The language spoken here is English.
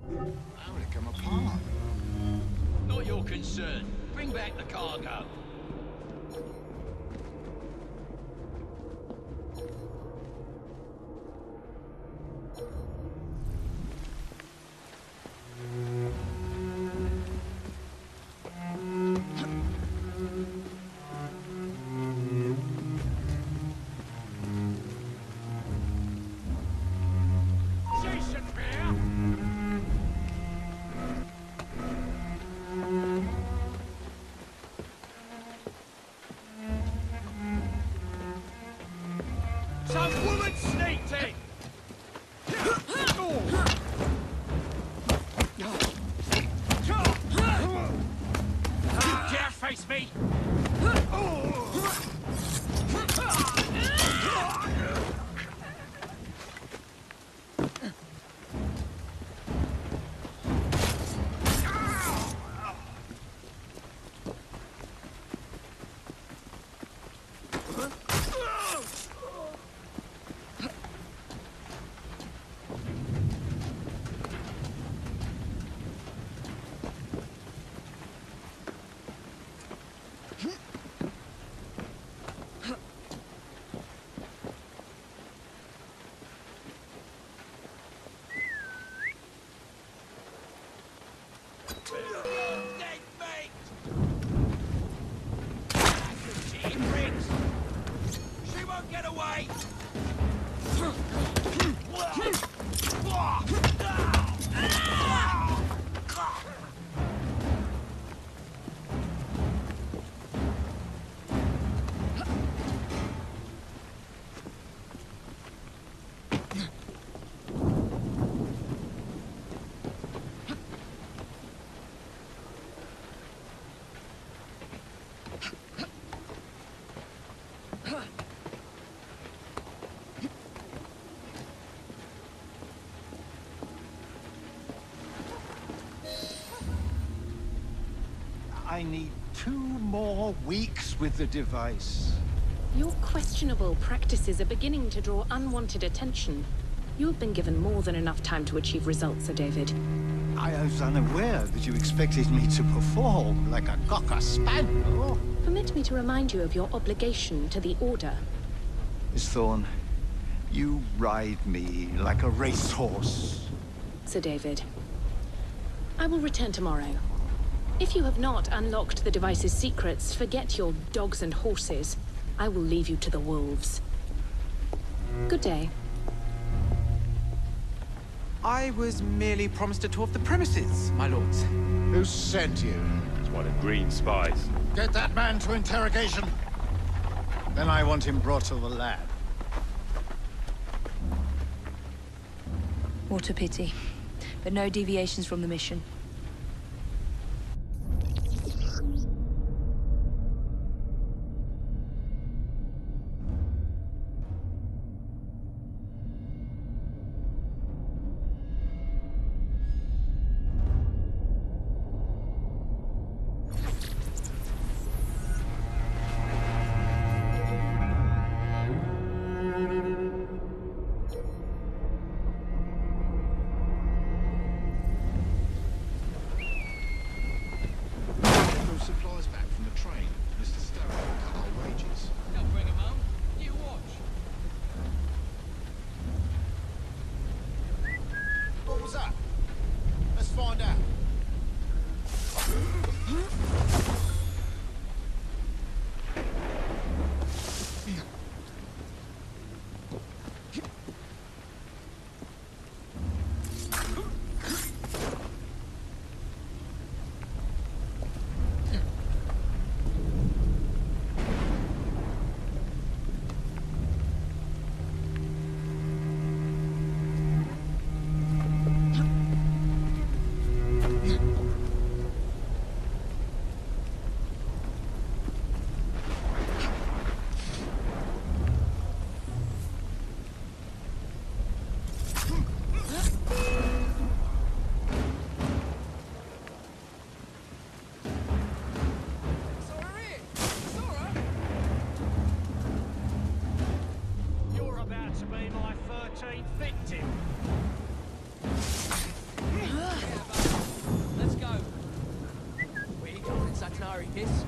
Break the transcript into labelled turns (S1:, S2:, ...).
S1: How would it come apart?
S2: Not your concern. Bring back the cargo.
S3: Some woman sneaked in! Dare face me! She won't get away!
S1: I need 2 more weeks with the device.
S4: Your questionable practices are beginning to draw unwanted attention. You have been given more than enough time to achieve results, Sir David.
S1: I was unaware that you expected me to perform like a cocker spaniel.
S4: Permit me to remind you of your obligation to the Order.
S1: Miss Thorne, you ride me like a racehorse.
S4: Sir David, I will return tomorrow. If you have not unlocked the device's secrets, forget your dogs and horses. I will leave you to the wolves. Good day.
S5: I was merely promised a tour of the premises, my lords.
S1: Who sent you?
S6: It's one of Green's spies.
S1: Get that man to interrogation. Then I want him brought to the lab.
S7: What a pity. But no deviations from the mission.
S1: Supplies back from the train. Mr. Stowe will cut our wages.
S2: They'll bring him home. You watch.
S1: What was that? Let's find out.
S3: You're about to be my 13th victim. sorry, miss.